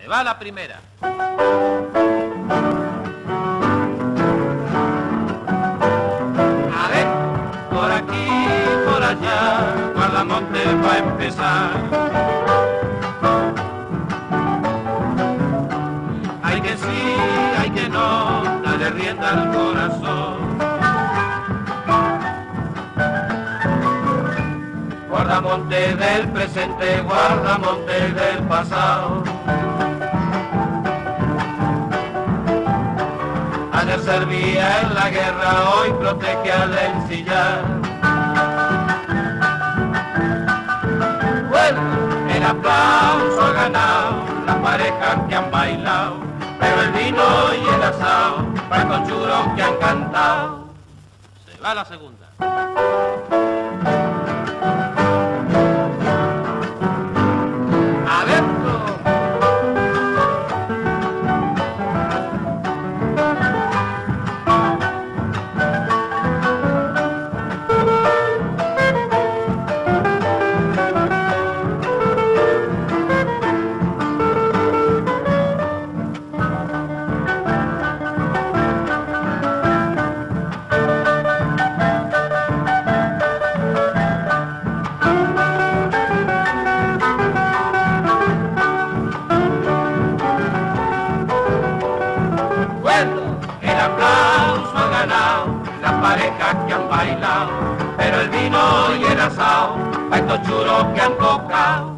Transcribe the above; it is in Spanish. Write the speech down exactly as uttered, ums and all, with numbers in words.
Se va la primera. A ver, por aquí, por allá, Guardamonte va a empezar. Hay que sí, hay que no, dale rienda al corazón. Guardamonte del presente, guardamonte del pasado. Ayer servía en la guerra, hoy protege al ensillar. Bueno, el aplauso ha ganado las parejas que han bailado, pero el vino y el asado para el conchuro que han cantado. Se va la segunda. El aplauso ha ganado las parejas que han bailado, pero el vino y el asado para estos churos que han tocado.